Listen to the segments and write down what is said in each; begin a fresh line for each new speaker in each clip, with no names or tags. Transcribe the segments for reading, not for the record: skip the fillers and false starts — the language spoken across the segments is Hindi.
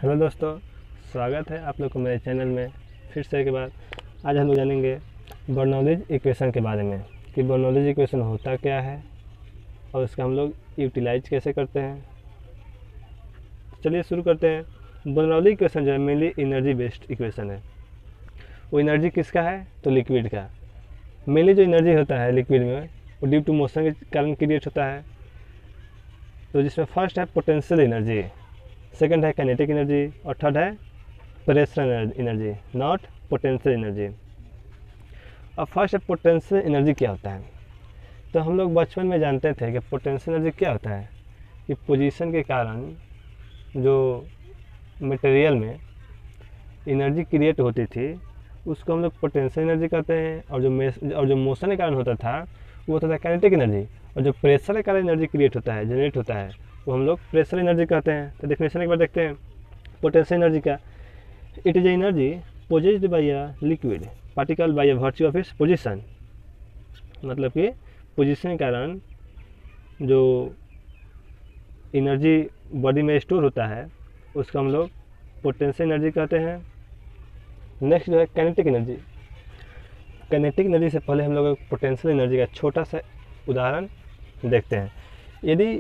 हेलो दोस्तों, स्वागत है आप लोग को मेरे चैनल में फिर से एक बार। आज हम लोग जानेंगे बर्नौलीज इक्वेशन के बारे में कि बर्नौलीज इक्वेशन होता क्या है और उसका हम लोग यूटिलाइज कैसे करते हैं। चलिए शुरू करते हैं। बर्नौली इक्वेशन जो है मेनली एनर्जी बेस्ड इक्वेशन है। वो एनर्जी किसका है? तो लिक्विड का। मेनली जो एनर्जी होता है लिक्विड में वो ड्यू टू मोशन के कारण क्रिएट होता है। तो जिसमें फर्स्ट है पोटेंशियल एनर्जी, सेकंड है काइनेटिक एनर्जी और थर्ड है pressure energy, not potential energy. अब फर्स्ट है पोटेंशियल एनर्जी क्या होता है। तो हम लोग बचपन में जानते थे कि पोटेंशियल एनर्जी क्या होता है कि पोजीशन के कारण जो मटेरियल में एनर्जी क्रिएट होती थी उसको हम लोग पोटेंशियल एनर्जी कहते हैं। और जो मोशन के कारण होता था वो होता था काइनेटिक एनर्जी। और जो प्रेशर के कारण एनर्जी क्रिएट होता है, जनरेट होता है, वो हम लोग प्रेशर एनर्जी कहते हैं। तो डेफिनेशन एक बार देखते हैं पोटेंशियल एनर्जी का। It is energy possessed by a liquid particle by a virtue of its position. मतलब कि पोजीशन के कारण जो एनर्जी बॉडी में स्टोर होता है उसको हम लोग पोटेंशियल एनर्जी कहते हैं। नेक्स्ट जो है काइनेटिक एनर्जी। काइनेटिक एनर्जी से पहले हम लोग पोटेंशियल एनर्जी का छोटा सा उदाहरण देखते हैं। यदि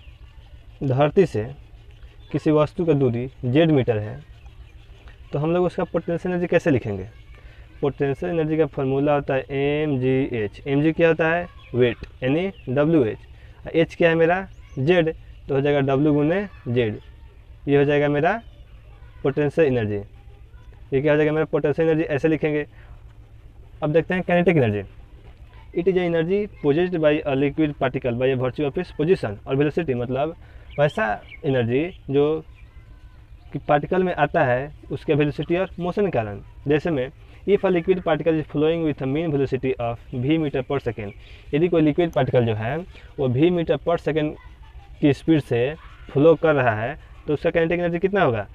धरती से किसी वस्तु का दूरी z मीटर है तो हम लोग उसका पोटेंशियल एनर्जी कैसे लिखेंगे? पोटेंशियल एनर्जी का फॉर्मूला होता है mgh। mg क्या होता है? वेट, यानी wh। h क्या है मेरा? z, तो हो जाएगा w गुने z। ये हो जाएगा मेरा पोटेंशियल एनर्जी। ये क्या हो जाएगा मेरा पोटेंशियल एनर्जी, ऐसे लिखेंगे। अब देखते हैं kinetic energy. It is energy possessed by a liquid particle by a virtue of its position और वेलोसिटी। मतलब वैसा एनर्जी जो कि पार्टिकल में आता है उसके वेलोसिटी और मोशन के कारण। जैसे में if a liquid particle is flowing with a mean velocity of v metre per second. यदि कोई लिक्विड पार्टिकल जो है वो v मीटर पर सेकेंड की स्पीड से फ्लो कर रहा है तो उसका काइनेटिक एनर्जी कितना होगा?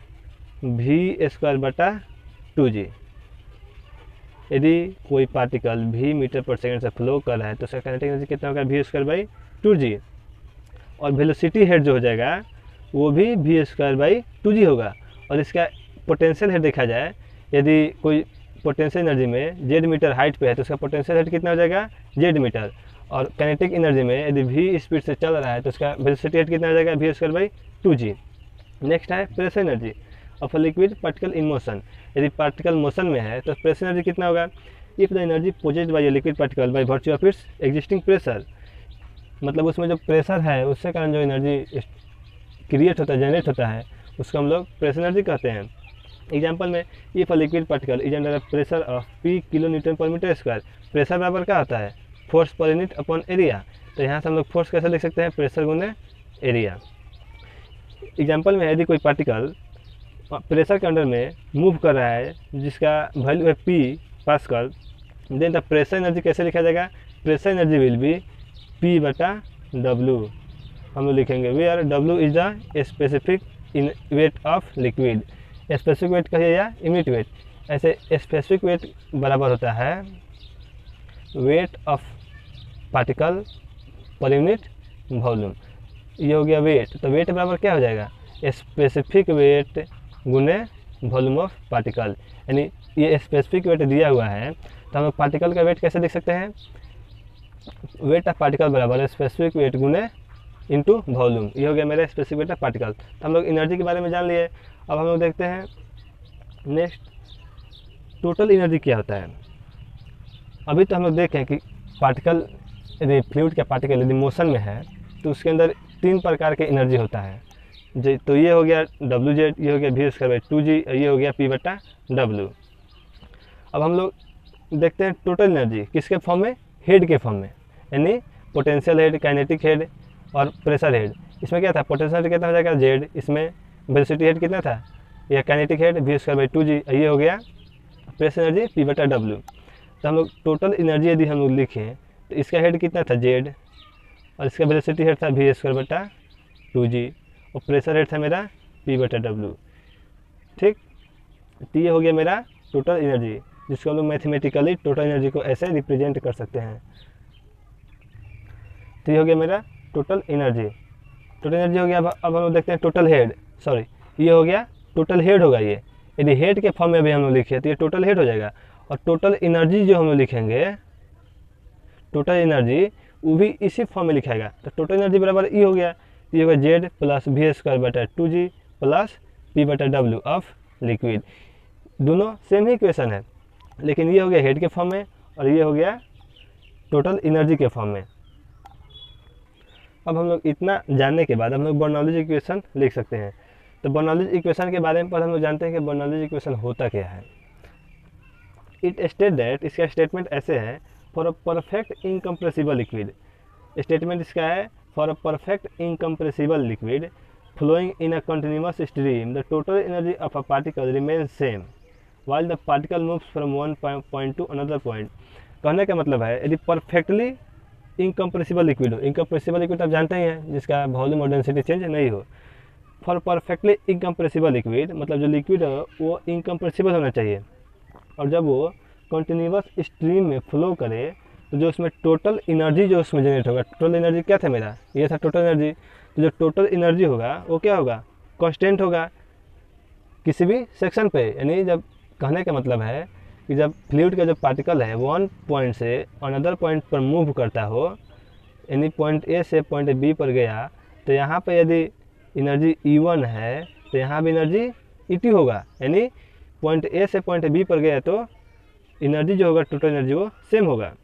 v²/2g। यदि कोई particle v metre per second से फ्लो कर रहा है तो उसका काइनेटिक एनर्जी कितना होगा? v²/2g। और वेलोसिटी हेड जो हो जाएगा वो भी v²/2g होगा। और इसका पोटेंशियल हेड देखा जाए, यदि कोई पोटेंशियल एनर्जी में z मीटर हाइट पे है तो उसका पोटेंशियल हेड कितना हो जाएगा? z metre. और काइनेटिक एनर्जी में यदि v स्पीड से चल रहा है तो उसका वेलोसिटी हेड कितना हो जाएगा? v²/2g। नेक्स्ट है pressure energy of a liquid particle in motion. यदि पार्टिकल मोशन में है तो प्रेशर एनर्जी कितना होगा? If the energy possessed by a liquid particle by virtue of its existing pressure. मतलब उसमें जो प्रेशर है उससे कारण जो एनर्जी क्रिएट होता है, जनरेट होता है, उसको हम लोग प्रेशर एनर्जी कहते हैं। एग्जाम्पल में if a liquid particle is under pressure of p kilo newton पर मीटर स्क्वायर। प्रेशर बराबर क्या होता है? Force per unit upon area. तो यहाँ से हम लोग फोर्स कैसे लिख सकते हैं? प्रेशर गुने एरिया। एग्जाम्पल में यदि कोई पार्टिकल प्रेशर के अंडर में मूव कर रहा है जिसका वैल्यू है p pascal, then the pressure energy कैसे लिखा जाएगा? Pressure energy will be p/w। हम लोग लिखेंगे where w is the specific in weight of liquid. Specific weight कहिए या यूनिट वेट। ऐसे स्पेसिफिक वेट बराबर होता है वेट ऑफ पार्टिकल पर यूनिट वॉल्यूम। ये हो गया वेट। तो वेट बराबर क्या हो जाएगा? स्पेसिफिक वेट गुने वॉल्यूम ऑफ पार्टिकल। यानी ये स्पेसिफिक वेट दिया हुआ है तो हम लोग पार्टिकल का वेट कैसे लिख सकते हैं? वेट ऑफ पार्टिकल बराबर स्पेसिफिक वेट गुने इंटू वॉल्यूम। ये हो गया मेरा स्पेसिफिक वेट ऑफ पार्टिकल। तो हम लोग एनर्जी के बारे में जान लिए। अब हम लोग देखते हैं नेक्स्ट टोटल एनर्जी क्या होता है। अभी तो हम लोग देखें कि पार्टिकल यदि फ्लूइड का पार्टिकल यदि मोशन में है तो उसके अंदर 3 प्रकार के एनर्जी होता है। तो ये हो गया wz, ये हो गया v²/2g, ये हो गया p/w। अब हम लोग देखते हैं टोटल एनर्जी किसके फॉर्म में? हेड के फॉर्म में, यानी पोटेंशियल हेड, काइनेटिक हेड और प्रेशर हेड। इसमें क्या था? पोटेंशियल हेड कितना हो जाएगा? z। इसमें वेलोसिटी हेड कितना था? यह काइनेटिक हेड v²/2g, ये हो गया प्रेशर एनर्जी p/w। तो हम लोग टोटल एनर्जी यदि हम लोग लिखें तो इसका हेड कितना था? z, और इसका वेलोसिटी हेड था v²/2g, और प्रेशर हेड था मेरा p/w। ठीक, तो ये हो गया मेरा टोटल एनर्जी, जिसको हम लोग मैथमेटिकली टोटल एनर्जी को ऐसे रिप्रेजेंट कर सकते हैं। तो ये हो गया मेरा टोटल एनर्जी। टोटल एनर्जी हो गया। अब हम लोग देखते हैं टोटल हेड, सॉरी ये हो गया टोटल हेड होगा ये। यदि हेड के फॉर्म में भी हम लोग लिखे तो ये टोटल हेड हो जाएगा। और टोटल एनर्जी जो हम लोग लिखेंगे, टोटल एनर्जी वो भी इसी फॉर्म में लिखाएगा। तो टोटल एनर्जी बराबर ई हो गया, ये होगा जेड प्लस वी स्क्वायर बटा 2g प्लस पी बटा डब्ल्यू ऑफ लिक्विड। दोनों सेम ही इक्वेशन है, लेकिन ये हो गया हेड के फॉर्म में और ये हो गया टोटल एनर्जी के फॉर्म में। अब हम लोग इतना जानने के बाद हम लोग बर्नौलीज इक्वेशन लिख सकते हैं। तो बर्नौलीज इक्वेशन के बारे में पर हम लोग जानते हैं कि बर्नौलीज इक्वेशन होता क्या है। इट स्टेट दैट, इसका स्टेटमेंट ऐसे है, for a perfect incompressible liquid. Statement इसका है, for a perfect incompressible liquid flowing in a continuous stream, the total energy of a particle remains same while the particle moves from one point to another point। कहने का मतलब है, यदि परफेक्टली इनकम्प्रेसिबल लिक्विड हो, इनकम्प्रेसिबल लिक्विड आप जानते ही हैं जिसका वॉल्यूम और डेंसिटी चेंज नहीं हो। फॉर परफेक्टली इनकम्प्रेसिबल लिक्विड मतलब जो लिक्विड है वो इनकम्प्रेसिबल होना चाहिए, और जब वो कंटिन्यूस स्ट्रीम में फ्लो करे तो जो उसमें टोटल एनर्जी जो उसमें जनरेट होगा, टोटल एनर्जी क्या था मेरा, ये था टोटल एनर्जी। तो जो टोटल एनर्जी होगा वो क्या होगा, कांस्टेंट होगा किसी भी सेक्शन पे। यानी जब कहने का मतलब है कि जब फ्लूइड का जो पार्टिकल है वन पॉइंट से अनदर पॉइंट पर मूव करता हो, यानी पॉइंट ए से पॉइंट बी पर गया, तो यहाँ पर यदि एनर्जी E1 है तो यहाँ भी एनर्जी E2 होगा। यानी पॉइंट ए से पॉइंट बी पर गया तो एनर्जी जो होगा टोटल एनर्जी वो सेम होगा।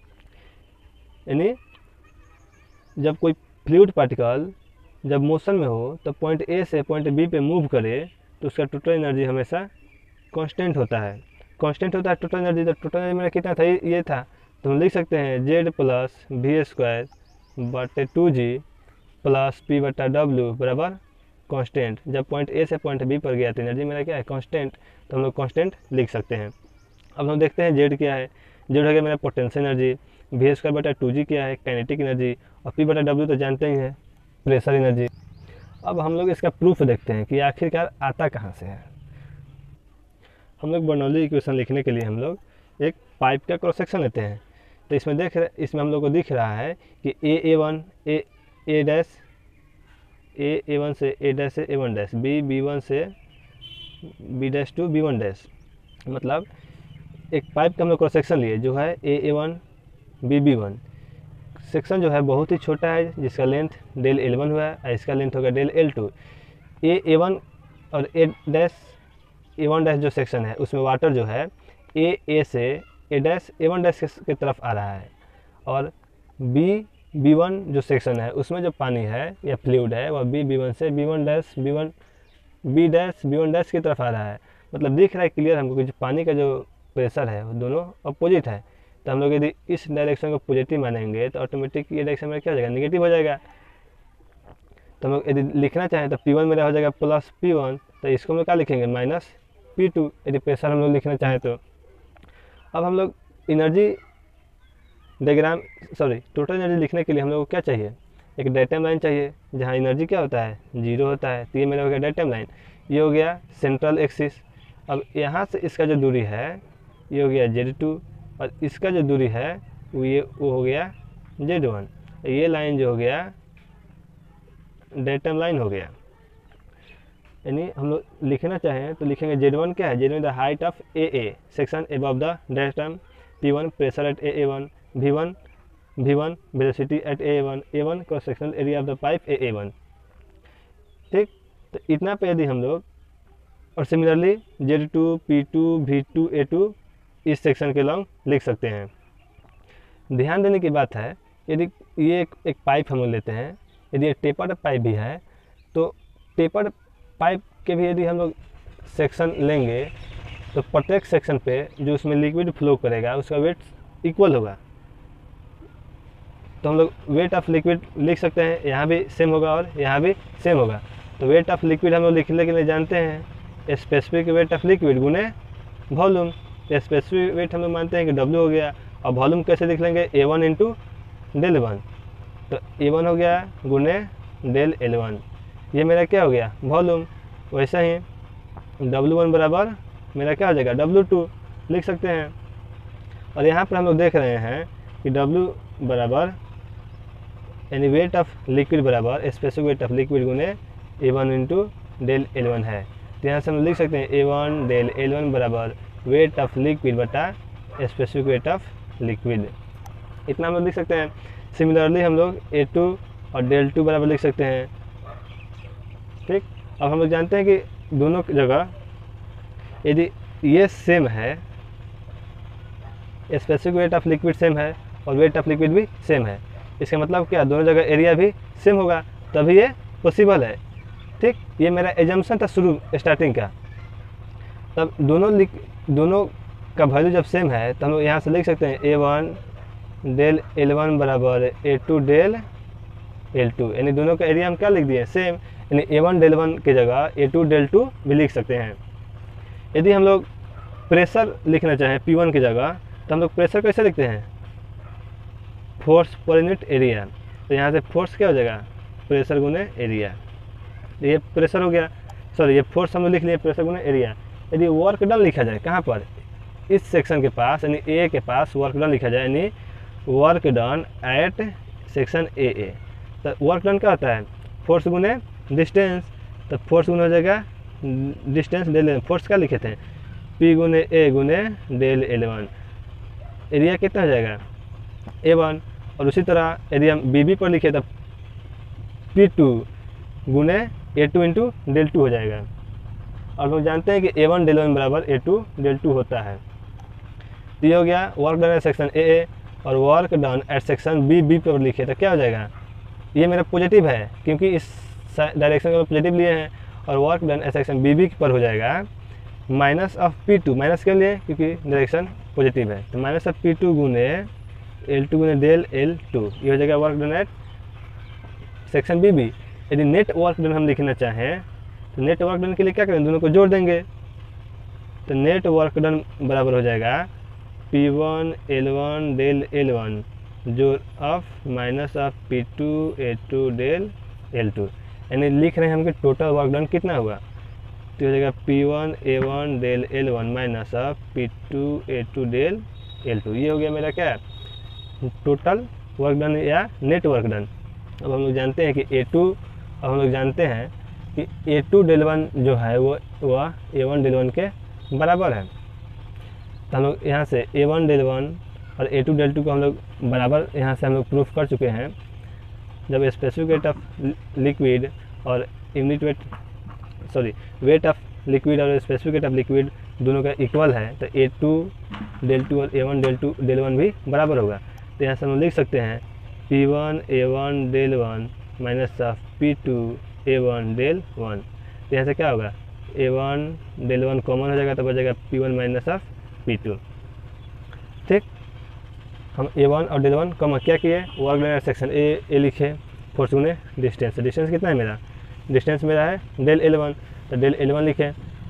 यानी जब कोई फ्लूइड पार्टिकल जब मोशन में हो तो पॉइंट ए से पॉइंट बी पे मूव करे तो उसका टोटल एनर्जी हमेशा कांस्टेंट होता है। कांस्टेंट होता है टोटल एनर्जी। तो टोटल एनर्जी मेरा कितना था, ये था। तो हम लिख सकते हैं जेड प्लस वी स्क्वायर बटे 2g प्लस पी बटा डब्ल्यू बराबर कांस्टेंट। जब पॉइंट ए से पॉइंट बी पर गया तो एनर्जी मेरा क्या है, कांस्टेंट। तो हम लोग कांस्टेंट लिख सकते हैं। अब हम देखते हैं जेड क्या है। जेड हो गया मेरा पोटेंशियल एनर्जी, वी स्क्वायर बटा 2g क्या है, काइनेटिक एनर्जी, और पी बटा डब्ल्यू तो जानते ही हैं, प्रेशर एनर्जी। अब हम लोग इसका प्रूफ देखते हैं कि आखिरकार आता कहाँ से है। हम लोग बर्नौली इक्वेशन लिखने के लिए हम लोग एक पाइप का क्रॉस सेक्शन लेते हैं। तो इसमें हम लोग को दिख रहा है कि A1 A डैश A1 से A डैश से A1 डैश, B1 से B dash to B1 dash. मतलब एक पाइप का हम लोग क्रॉस सेक्शन लिए जो है A1 B1। सेक्शन जो है बहुत ही छोटा है जिसका लेंथ डेल L1 हुआ है और इसका लेंथ होगा डेल L2। A1 और A1 डैश जो सेक्शन है उसमें वाटर जो है A से A1 डैश की तरफ आ रहा है, और B1 जो सेक्शन है उसमें जो पानी है या फ्लूइड है वह B1 से B1 डैश की तरफ आ रहा है। मतलब दिख रहा है क्लियर हमको कि जो पानी का जो प्रेशर है वो दोनों अपोजिट है। तो हम लोग यदि इस डायरेक्शन को पॉजिटिव मानेंगे तो ऑटोमेटिक ये डायरेक्शन में क्या हो जाएगा, नेगेटिव हो जाएगा। तो हम लोग यदि लिखना चाहें तो P1 मेरा हो जाएगा प्लस P1, तो इसको हम लोग क्या लिखेंगे, माइनस P2 यदि प्रेशर हम लोग लिखना चाहें तो। अब हम लोग एनर्जी डायग्राम टोटल एनर्जी लिखने के लिए हम लोग को क्या चाहिए, एक डायग्राम लाइन चाहिए जहाँ एनर्जी क्या होता है, 0 होता है। तो ये मेरा हो गया डायग्राम लाइन, ये हो गया सेंट्रल एक्सिस। अब यहाँ से इसका जो दूरी है ये हो गया Z2, और इसका जो दूरी है वो हो गया Z1। ये लाइन जो हो गया डायग्राम लाइन हो गया। यानी हम लोग लिखना चाहें तो लिखेंगे Z1 क्या है, Z1 the height of AA section above the diagram, P1 pressure at AA1, V1 velocity at AA1, A1 cross sectional area of the pipe AA1। ठीक, तो इतना पे यदि हम लोग, और similarly Z2 P2 V2 A2 इस सेक्शन के लॉन्ग लिख सकते हैं। ध्यान देने की बात है, यदि ये एक पाइप हम लोग लेते हैं, यदि ये टेपर्ड पाइप भी है तो टेपर्ड पाइप के भी यदि हम लोग सेक्शन लेंगे तो प्रत्येक सेक्शन पे जो उसमें लिक्विड फ्लो करेगा उसका वेट इक्वल होगा। तो हम लोग वेट ऑफ लिक्विड लिख सकते हैं, यहाँ भी सेम होगा और यहाँ भी सेम होगा। तो वेट ऑफ लिक्विड हम लोग लिखने के लिए जानते हैं स्पेसिफिक वेट ऑफ लिक्विड गुने वॉल्यूम। स्पेसिफिक वेट हम लोग मानते हैं कि W हो गया, और वॉल्यूम कैसे लिख लेंगे, A1 इंटू डेल 1। तो A1 हो गया गुने डेल L1, ये मेरा क्या हो गया, वॉल्यूम। वैसा ही W1 बराबर मेरा क्या हो जाएगा, W2 लिख सकते हैं। और यहाँ पर हम लोग देख रहे हैं कि W बराबर यानी वेट ऑफ लिक्विड बराबर स्पेसिफिक वेट ऑफ लिक्विड गुने A1 इंटू डेल L1 है। तो यहाँ से हम लिख सकते हैं A1 डेल L1 बराबर वेट ऑफ लिक्विड बटा स्पेसिफिक वेट ऑफ लिक्विड, इतना हम लोग लिख सकते हैं। सिमिलरली हम लोग A2 और डेल 2 बराबर लिख सकते हैं। ठीक, अब हम लोग जानते हैं कि दोनों जगह यदि ये सेम है, specific weight of liquid same है और वेट ऑफ लिक्विड भी सेम है, इसका मतलब क्या, दोनों जगह एरिया भी सेम होगा, तभी ये पॉसिबल है। ठीक, ये मेरा एजम्पशन था शुरू स्टार्टिंग का। तब दोनों का वैल्यू जब सेम है तो हम लोग यहाँ से लिख सकते हैं A1 डेल L1 बराबर A2 डेल L2, यानी दोनों का एरिया हम क्या लिख दिए, सेम, यानी A1 डेल 1 की जगह A2 डेल 2 भी लिख सकते हैं। यदि हम लोग प्रेशर लिखना चाहें P1 की जगह तो हम लोग प्रेशर कैसे लिखते हैं, फोर्स पर यूनिट एरिया, तो यहाँ से फोर्स क्या हो जाएगा, प्रेशर गुने एरिया, ये प्रेशर हो गया, सॉरी ये फोर्स हम लोग लिख लिए, प्रेशर गुने एरिया। यदि वर्क डन लिखा जाए कहाँ पर, इस सेक्शन के पास, यानी ए के पास वर्क डन लिखा जाए, यानी work done at section A, तो वर्क डन क्या होता है, फोर्स गुने डिस्टेंस, तो फोर्स गुने हो जाएगा डिस्टेंस डेल, फोर्स क्या लिखे थे, P गुने ए गुने डेल L1, एरिया कितना हो जाएगा A1, और उसी तरह यदि हम BB पर लिखे तो P2 गुने A2 इंटू डेल 2 हो जाएगा। और लोग जानते हैं कि A1 डेल 1 बराबर A2 डेल 2 होता है। तो ये हो गया work done at section A, और work done at section B पर लिखे तो क्या हो जाएगा, ये मेरा पॉजिटिव है क्योंकि इस डायरेक्शन का पॉजिटिव लिए हैं, और work done at section B पर हो जाएगा माइनस ऑफ P2, माइनस के लिए क्योंकि डायरेक्शन पॉजिटिव है, तो माइनस ऑफ P2 गुने L2 गुने डेल L2, ये हो जाएगा work done at section BB। यदि नेट वर्क डन हम लिखना चाहें तो नेट वर्क डन के लिए क्या करें, दोनों को जोड़ देंगे, तो नेट वर्क डन बराबर हो जाएगा P1 L1 डेल L1 जोड़ of minus of P2 A2 del L2, यानी लिख रहे हैं हम कि टोटल वर्क डन कितना हुआ, तो हो जाएगा P1 A1 del L1 minus of P2 A2 del L2, ये हो गया मेरा क्या, टोटल वर्क डन या नेट वर्क डन। अब हम लोग जानते हैं कि A2, अब हम लोग जानते हैं कि A2 डेल 1 जो है वो A1 डेल 1 के बराबर है, तो हम लोग यहाँ से A1 डेल 1 और A2 डेल 2 को हम लोग बराबर यहाँ से हम लोग प्रूफ कर चुके हैं। जब स्पेसिफिक वेट ऑफ लिक्विड और unit weight, sorry weight of liquid और स्पेसिफिक वेट ऑफ लिक्विड दोनों का इक्वल है, तो A2 डेल 2 और A1 डेल 1 भी बराबर होगा। तो यहाँ से हम लिख सकते हैं P1 A1 del 1 minus of P2 A1 del 1, तो यहाँ से क्या होगा, A1 डेल 1 कॉमन हो जाएगा तो बचेगा P1 माइनस ऑफ P2। ठीक, हम A1 और डेल 1 कॉमन क्या किए, work done at section A लिखे, फोर्स गुने डिस्टेंस, डिस्टेंस कितना है मेरा, डिस्टेंस मेरा है डेल L1, तो डेल L1 लिखे,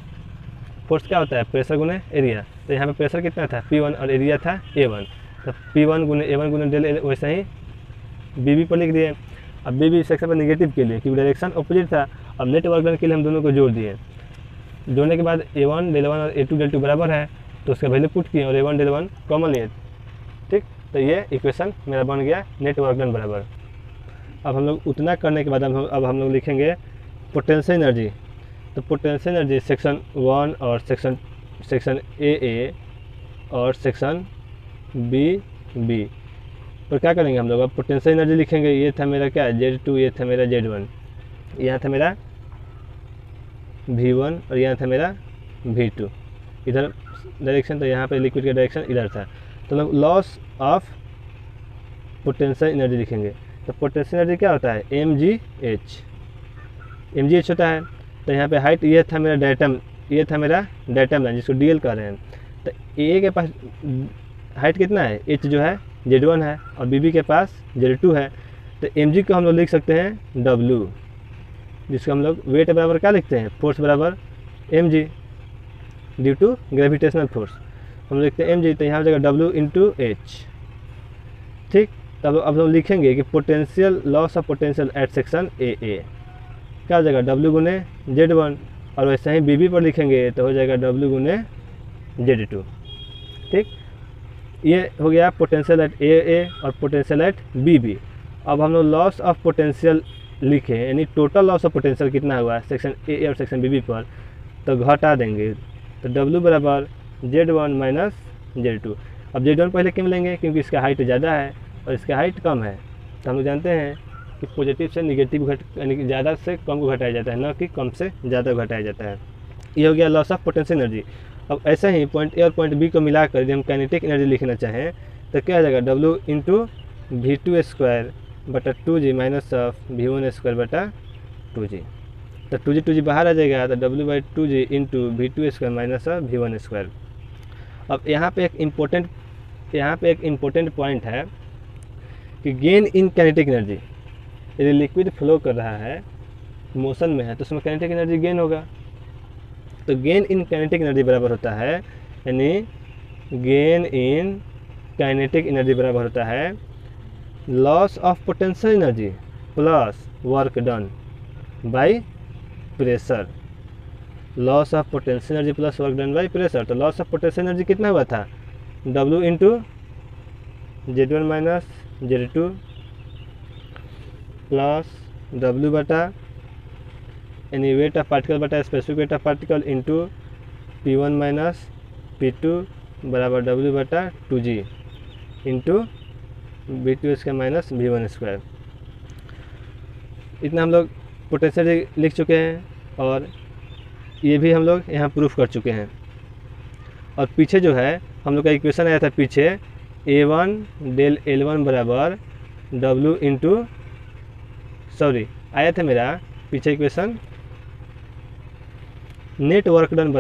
फोर्स क्या होता है, प्रेशर गुने एरिया, तो यहाँ पे प्रेशर कितना था P1 और एरिया था A1, तो P1 गुने A1 गुने डेल L, वैसे ही BB पर लिख दिए। अब BB सेक्शन पर नेगेटिव के लिए क्योंकि डायरेक्शन अपोजिट था, अब नेट वर्क डन के लिए हम दोनों को जोड़ दिए, जोड़ने के बाद A1 डेल 1 और A2 डेल 2 बराबर है, तो उसका वैल्यू पुट किए और A1 डेल 1 कॉमन लिए। ठीक, तो ये इक्वेशन मेरा बन गया नेट वर्क डन बराबर। अब हम लोग उतना करने के बाद अब हम लोग लिखेंगे पोटेंशियल एनर्जी। तो पोटेंशियल एनर्जी सेक्शन 1 और सेक्शन ए और सेक्शन बी पर क्या करेंगे हम लोग, अब पोटेंशियल एनर्जी लिखेंगे, ये था मेरा क्या Z2, ये था मेरा Z1, यहाँ था मेरा V1 और यहाँ था मेरा V2, इधर डायरेक्शन, तो यहाँ पे लिक्विड का डायरेक्शन इधर था, तो लोग लॉस ऑफ पोटेंशियल एनर्जी लिखेंगे। तो पोटेंशियल एनर्जी क्या होता है, mgh होता है। तो यहाँ पे हाइट ये था मेरा डायटम, ये था मेरा डायटम लाइन जिसको DL कर रहे हैं, तो A के पास हाइट कितना है, h जो है Z1 है और BB के पास Z2 है, तो mg को हम लोग लिख सकते हैं W, जिसको हम लोग वेट बराबर क्या लिखते हैं, फोर्स बराबर mg due to gravitational force, हम लिखते हैं mg, तो यहाँ हो जाएगा W इंटू h। ठीक, तब अब हम लिखेंगे कि potential loss of potential at section A क्या हो जाएगा, W गुने Z1, और वैसे ही BB पर लिखेंगे तो हो जाएगा W गुने Z2। ठीक, ये हो गया पोटेंशियल एट ए और पोटेंशियल एट BB। अब हम लोग लॉस ऑफ पोटेंशियल लिखे, यानी टोटल लॉस ऑफ पोटेंशियल कितना हुआ सेक्शन ए और सेक्शन BB पर, तो घटा देंगे, तो W बराबर Z1 माइनस Z2। अब Z1 पहले क्यों लेंगे, क्योंकि इसका हाइट ज़्यादा है और इसका हाइट कम है। तो हम लोग जानते हैं कि पॉजिटिव से निगेटिव यानी कि ज़्यादा से कम को घटाया जाता है, न कि कम से ज़्यादा घटाया जाता है। ये हो गया लॉस ऑफ पोटेंशियल एनर्जी। अब ऐसे ही पॉइंट ए और पॉइंट बी को मिलाकर यदि हम काइनेटिक एनर्जी लिखना चाहें तो क्या हो जाएगा, W इंटू V2 स्क्वायर बटा 2G minus of V1 square बटा 2G। तो 2G बाहर आ जाएगा, तो W by 2G into V2 square minus of V1 square. अब यहाँ पे एक इम्पोर्टेंट पॉइंट है कि गेन इन काइनेटिक एनर्जी, यदि लिक्विड फ्लो कर रहा है, मोशन में है, तो उसमें काइनेटिक एनर्जी गेन होगा। तो गेन इन काइनेटिक एनर्जी बराबर होता है, यानी गेन इन काइनेटिक एनर्जी बराबर होता है loss of potential energy plus work done by pressure. Loss of potential energy plus work done by pressure. तो लॉस ऑफ पोटेंशियल एनर्जी कितना हुआ था, W into Z1 minus Z2 plus W बटा यानी वेट ऑफ पार्टिकल बटा specific weight of particle into P1 minus P2 बराबर W बटा 2G into V2 square minus V1 square. इतना हम लोग पोटेंशियल लिख चुके हैं और ये भी हम लोग यहाँ प्रूफ कर चुके हैं। और पीछे जो है हम लोग का इक्वेशन आया था पीछे, A1 डेल L1 बराबर W इंटू आया था मेरा पीछे इक्वेशन, नेट वर्क डन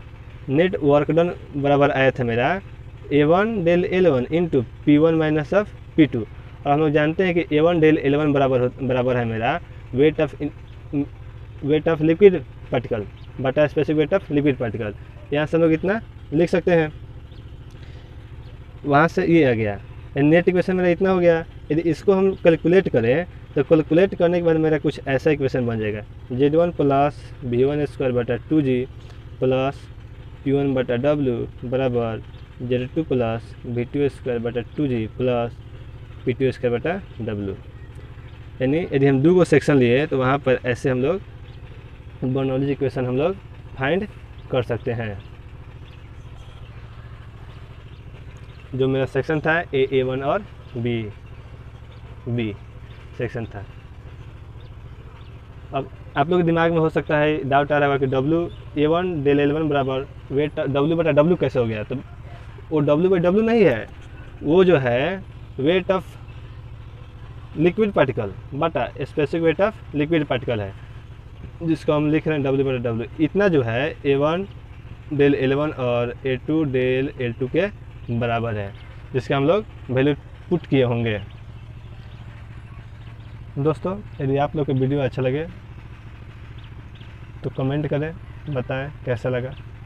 बराबर आया था मेरा A1 del L1 into P1 minus of P2। और हम लोग जानते हैं कि A1 डेल L1 बराबर है मेरा वेट ऑफ लिक्विड पार्टिकल बटा specific weight of liquid particle. यहाँ से हम लोग इतना लिख सकते हैं, वहाँ से ये आ गया, नेट इक्वेशन मेरा इतना हो गया। यदि इसको हम कैलकुलेट करें तो कैलकुलेट करने के बाद मेरा कुछ ऐसा इक्वेशन बन जाएगा, Z1 प्लस V1 स्क्वायर बटा 2G प्लस P1 बटा W बराबर Z2 प्लस V2 स्क्वायर बटा 2G प्लस P2 स्क्वायर बटा W। यानी यदि हम दो सेक्शन लिए तो वहाँ पर ऐसे हम लोग बर्नौली इक्वेशन हम लोग फाइंड कर सकते हैं। जो मेरा सेक्शन था A1 और B सेक्शन था। अब आप लोग के दिमाग में हो सकता है डाउट आ रहा होगा कि A1 डेल L1 बराबर वेट W बटा W कैसे हो गया। तो वो W बाई W नहीं है, वो जो है वेट ऑफ लिक्विड पार्टिकल बटा specific weight of liquid particle है, जिसको हम लिख रहे हैं W बटा W। इतना जो है A1 डेल L1 और A2 डेल L2 के बराबर है, जिसके हम लोग वैल्यू पुट किए होंगे। दोस्तों यदि आप लोग को वीडियो अच्छा लगे तो कमेंट करें, बताएं कैसा लगा।